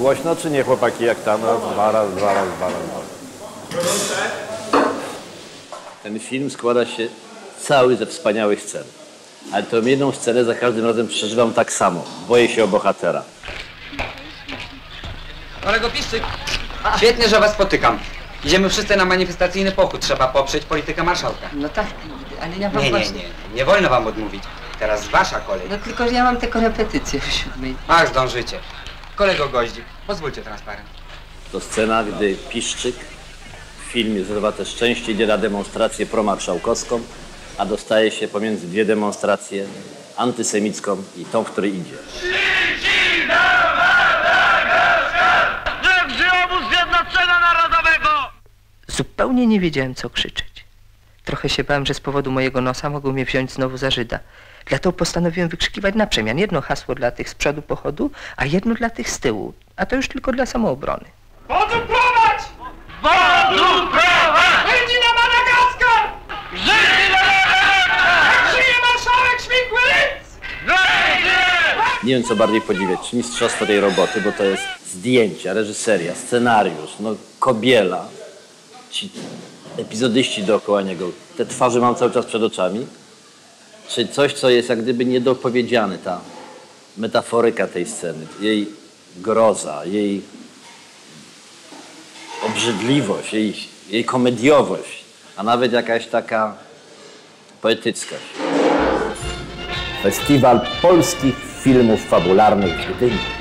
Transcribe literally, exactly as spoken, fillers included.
Głośno czy nie, chłopaki, jak tam? Raz, dwa, raz, dwa, raz, dwa, raz, dwa. Ten film składa się cały ze wspaniałych scen. Ale tę jedną scenę za każdym razem przeżywam tak samo. Boję się o bohatera. Kolego Piszczyk, świetnie, że was spotykam. Idziemy wszyscy na manifestacyjny pochód. Trzeba poprzeć politykę marszałka. No tak, ale ja wam Nie, nie, właśnie... nie. Nie wolno wam odmówić. Teraz wasza kolej. No tylko, że ja mam te korepetycje w siódmej. Ach, zdążycie. Kolego Goździk, pozwólcie transparent. To scena, gdy Piszczyk w filmie Zrywate Szczęście idzie na demonstrację promarszałkowską, a dostaje się pomiędzy dwie demonstracje, antysemicką i tą, w której idzie. Niech żyje obóz Zjednoczenia Narodowego! Zupełnie nie wiedziałem, co krzyczeć. Trochę się bałem, że z powodu mojego nosa mogą mnie wziąć znowu za Żyda. Dlatego postanowiłem wykrzykiwać na przemian. Jedno hasło dla tych z przodu pochodu, a jedno dla tych z tyłu. A to już tylko dla samoobrony. Wodzu prowadź! Wodzu prowadź! Żydzi na Madagaskar! Żydzi na Madagaskar! Jak żyje marszałek Śmigły-Rydz! Nie wiem, co bardziej podziwiać, czy mistrzostwo tej roboty, bo to jest zdjęcia, reżyseria, scenariusz, no Kobiela, ci epizodyści dookoła niego, te twarze mam cały czas przed oczami, czy coś, co jest jak gdyby niedopowiedziane, ta metaforyka tej sceny, jej groza, jej obrzydliwość, jej, jej komediowość, a nawet jakaś taka poetyckość. Festiwal Polskich Filmów Fabularnych w Gdyni.